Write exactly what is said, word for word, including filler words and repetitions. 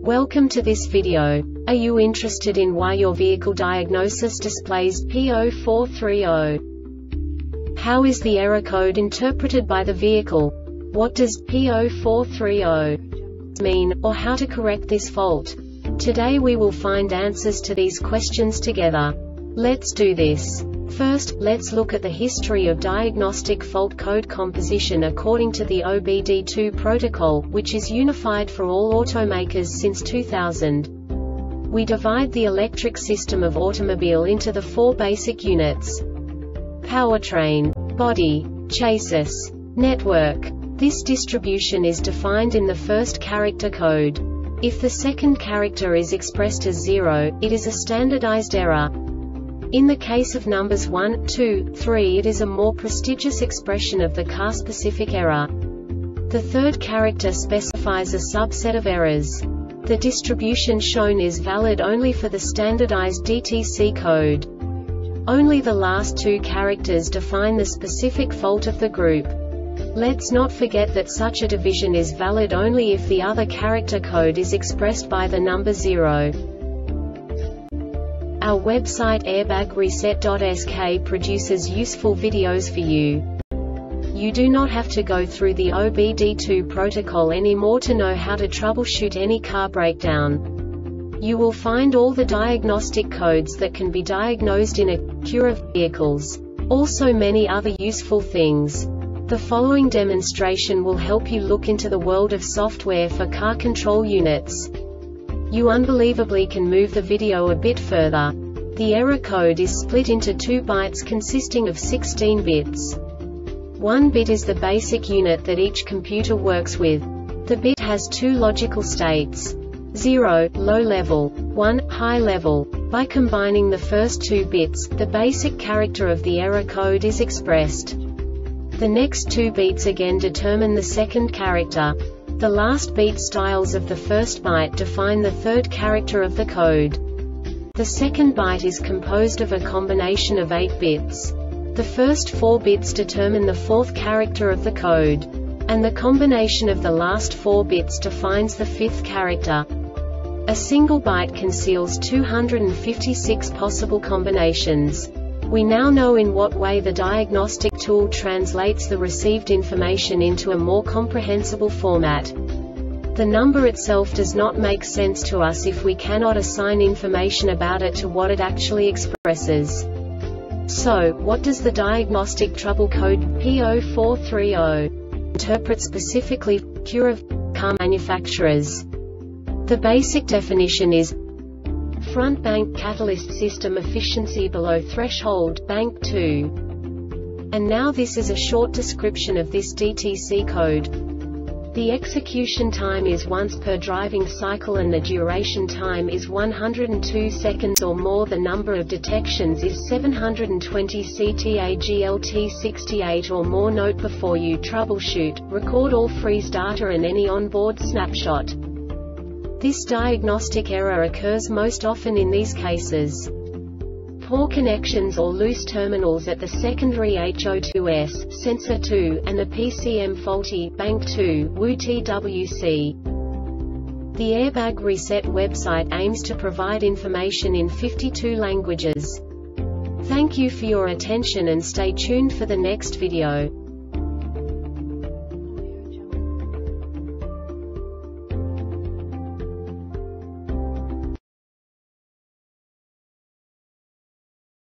Welcome to this video. Are you interested in why your vehicle diagnosis displays P zero four three zero? How is the error code interpreted by the vehicle? What does P zero four three zero mean, or how to correct this fault? Today we will find answers to these questions together. Let's do this. First, let's look at the history of diagnostic fault code composition according to the O B D two protocol, which is unified for all automakers since two thousand. We divide the electric system of automobile into the four basic units: powertrain, body, chassis, network. This distribution is defined in the first character code. If the second character is expressed as zero, it is a standardized error. In the case of numbers one, two, three, it is a more prestigious expression of the car-specific error. The third character specifies a subset of errors. The distribution shown is valid only for the standardized D T C code. Only the last two characters define the specific fault of the group. Let's not forget that such a division is valid only if the other character code is expressed by the number zero. Our website airbag reset dot S K produces useful videos for you. You do not have to go through the O B D two protocol anymore to know how to troubleshoot any car breakdown. You will find all the diagnostic codes that can be diagnosed in Acura vehicles. Also many other useful things. The following demonstration will help you look into the world of software for car control units. You unbelievably can move the video a bit further. The error code is split into two bytes consisting of sixteen bits. One bit is the basic unit that each computer works with. The bit has two logical states: zero, low level, one, high level. By combining the first two bits, the basic character of the error code is expressed. The next two beats again determine the second character. The last beat styles of the first byte define the third character of the code. The second byte is composed of a combination of eight bits. The first four bits determine the fourth character of the code. And the combination of the last four bits defines the fifth character. A single byte conceals two hundred fifty-six possible combinations. We now know in what way the diagnostic tool translates the received information into a more comprehensible format. The number itself does not make sense to us if we cannot assign information about it to what it actually expresses. So, what does the diagnostic trouble code P zero four three zero interpret specifically for Acura car manufacturers? The basic definition is front bank catalyst system efficiency below threshold, bank two. And now this is a short description of this D T C code. The execution time is once per driving cycle and the duration time is one hundred two seconds or more. The number of detections is seven hundred twenty C T A G L T sixty-eight or more. Note: before you troubleshoot, record all freeze data and any onboard snapshot. This diagnostic error occurs most often in these cases: poor connections or loose terminals at the secondary H O two S, sensor two, and the P C M faulty, bank two, W U T W C. The Airbag Reset website aims to provide information in fifty-two languages. Thank you for your attention and stay tuned for the next video.